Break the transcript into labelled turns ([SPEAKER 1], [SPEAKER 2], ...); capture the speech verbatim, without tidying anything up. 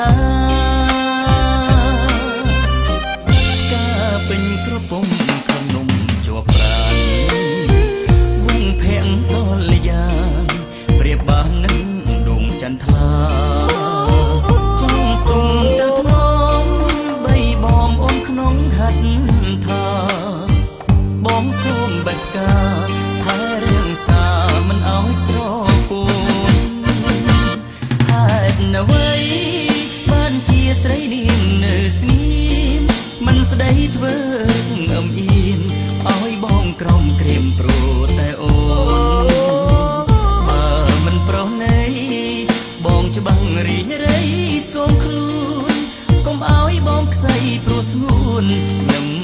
[SPEAKER 1] ការពេញក្រពុំក្នុងនំជាប់ប្រាណវងភាំងដល់យ៉ាងប្រៀបបាននឹងដងចន្ទថ្លាជុំស្ទុំទៅថ្នមបីបងអូនក្នុងហាត់ថាបងសូមបេះផ្កាថែរឿងសាមិនឲ្យស្រពោនហេតុអ្វីបានជាស្រីនាងនៅស្ងៀមមិនស្ដីធ្វើអឹមអៀនឲ្យបងក្រំក្រៀមព្រោះតែអូនបើមិនប្រុសណីបងច្បាំងរីងរៃស្គមខ្លួនកុំឲ្យបងខ្សែព្រោះស្ងួននឹង